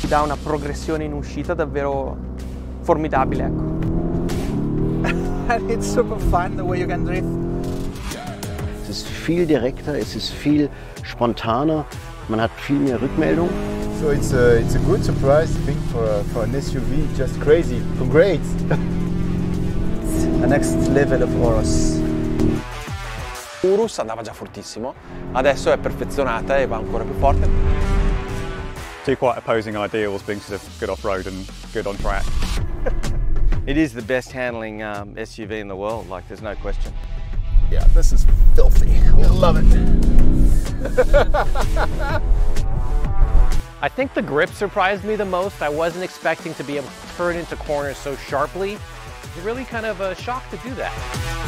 Ti dà una progressione in uscita davvero formidabile, ecco. And it's super fun the way you can drift. Es ist viel direkter, es ist viel spontaner, man hat viel mehr Rückmeldung. So it's a good surprise, I think, for an SUV, just crazy, great! The next level of Urus. Urus andava già fortissimo, adesso è perfezionata e va ancora più forte. Two quite opposing ideals, being sort of good off-road and good on track. It is the best handling SUV in the world, like there's no question. Yeah, this is filthy. I love it. I think the grip surprised me the most. I wasn't expecting to be able to turn into corners so sharply. It's really kind of a shock to do that.